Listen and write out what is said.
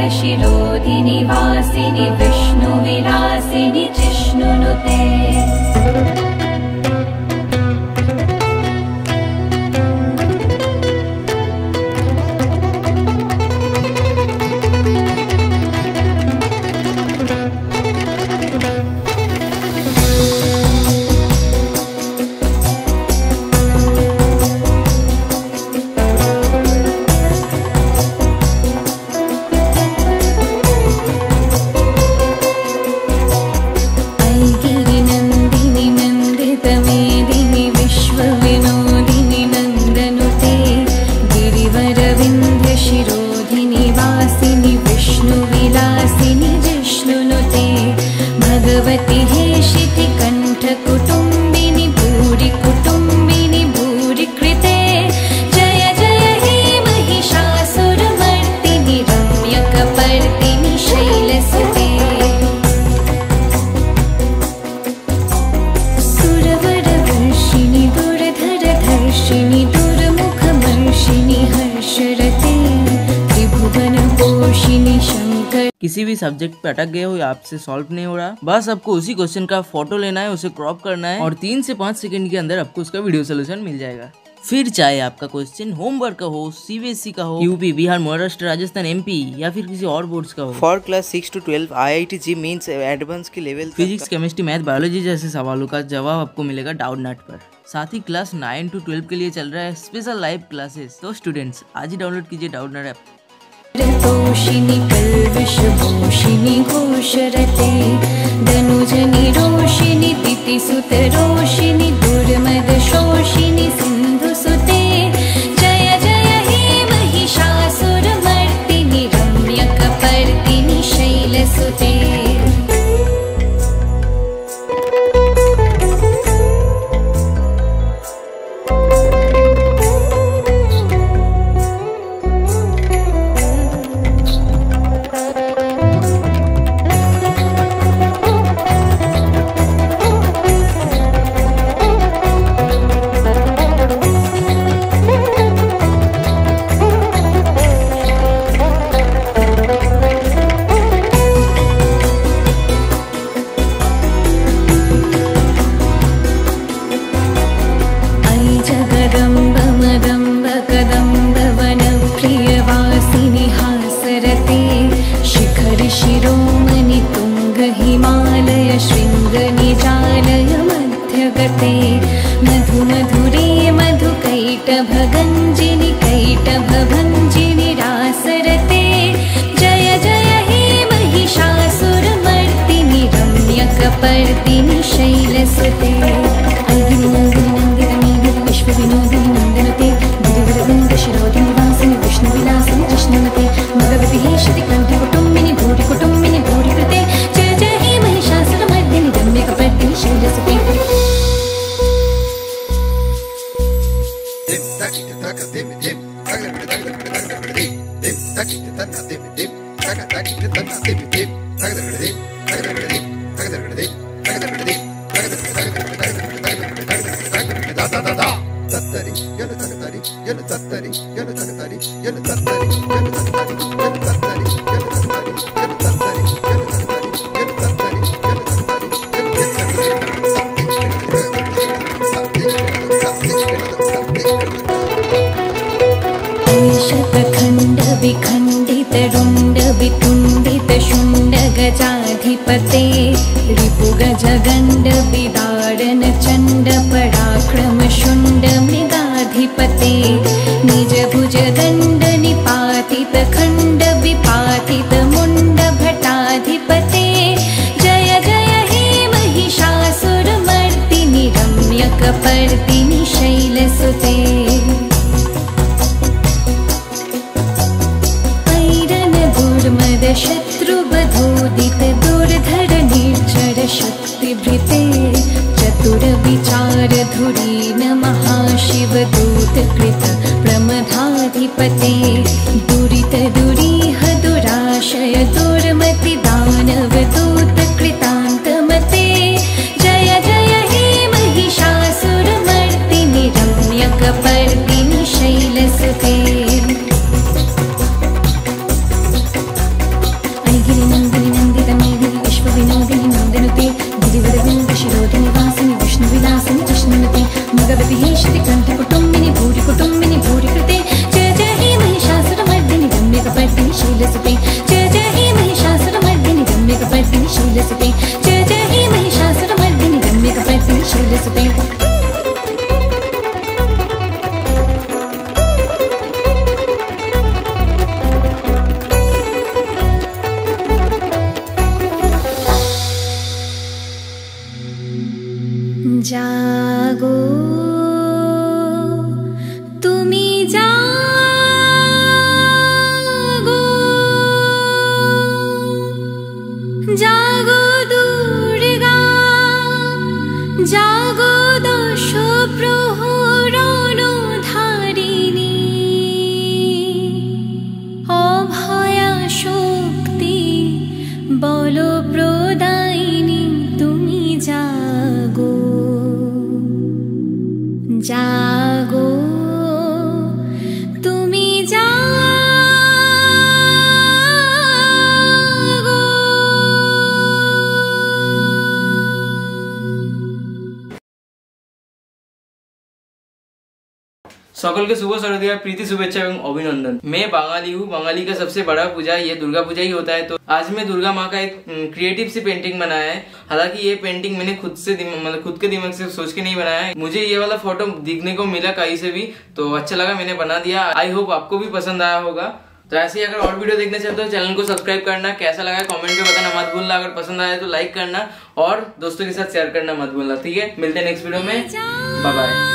शिरोधिनि वासिनि विष्णुविलासिनि जिष्णुनुते। किसी भी सब्जेक्ट पे अटक गए हो या आपसे सॉल्व नहीं हो रहा, बस आपको उसी क्वेश्चन का फोटो लेना है, उसे क्रॉप करना है और 3 से 5 सेकंड के अंदर आपको उसका वीडियो सोल्यूशन मिल जाएगा। फिर चाहे आपका क्वेश्चन होमवर्क का हो, CBSE का हो, यूपी, बिहार, महाराष्ट्र, राजस्थान, MP या फिर किसी और बोर्ड्स का हो। For class 6 to 12 IIT-JEE means advance के level physics, chemistry, math, biology जैसे सवालों का जवाब आपको मिलेगा डाउटनेट पर। साथ ही क्लास 9 to 12 के लिए चल रहा है स्पेशल लाइव क्लासेस। तो स्टूडेंट्स आज ही डाउनलोड कीजिए डाउटनेट ऐप। तोषिनी कल्विषभूषिनी घोषरते धनुजनि रोषिनि दितिसुत रोषिनि दुर्मद शोषिनि सिन्धुसुते जय जय हे महिषासुरमर्दिनि रम्यकपर्दिनि शैलसुते। मधुमधुरे मधुकैटभगञ्जिनि कैटभभञ्जिनि रासरते जय जय हे महिषासुरमर्दिनि रम्यकपर्दिनि शैलसुते। विश्वविनोदिनि नन्दनते गिरिवरवृन्दशिरोधिनि वासिनि विष्णुविलासिनि जिष्णुनुते भगवति हे श्रुतिकण्ठकुटुम्बिनि भूरिकुटुम्बिनि भूरिकृते जय जय हे महिषासुरमर्दिनि रम्यकपर्दिनि शैलसुते। विखंडित रुंड वितुंडित शुंड गजाधिपते रिपुगजगंड विदारण चंड पराक्रम शुंड मृगाधिपते निज भुज दंड निपातित खंड विपातित मुंड भटाधिपते जय जय हे महिषासुरमर्दिनि रम्यकपर्दिनि शैलसुते। शत्रुबधोदित दुर्धर निर्जर शक्तिभृते चतुर विचार धुरीन महाशिव दूत कृत प्रमदाधिपते दुरित दुरीह दुराशय दुर्मति दानव दूत कृतान्तमते जय जय हे महिषासुरमर्दिनि रम्यकपर्दिनि शैलसुते। शूलसुते जय जय हे महिषासुरमर्दिनि रम्यकपर्दिनि शूलसुते। जागो तुमी जागो, जागो दुर्गा जागो दश प्रहरणधारिणी, अभया शक्ति बल प्रदायिनी तुमी जागो, जागो तुमी जागो। সকলকে শুভ শারদীয়া প্রীতি শুভেচ্ছা এবং অভিনন্দন। मैं बंगाली हूँ। बंगाली का सबसे बड़ा पूजा ये दुर्गा पूजा ही होता है। तो आज मैं दुर्गा माँ का एक क्रिएटिव सी पेंटिंग बनाया है। हालांकि ये पेंटिंग मैंने खुद के दिमाग से सोच के नहीं बनाया है। मुझे ये वाला फोटो दिखने को मिला कहीं से भी, तो अच्छा लगा, मैंने बना दिया। आई होप आपको भी पसंद आया होगा। तो ऐसे ही अगर और वीडियो देखना चाहते हो चैनल को सब्सक्राइब करना, कैसा लगा कमेंट में बताना मत भूलना। अगर पसंद आया तो लाइक करना और दोस्तों के साथ शेयर करना मत भूलना। ठीक है, मिलते हैं नेक्स्ट वीडियो में, बाय बाय।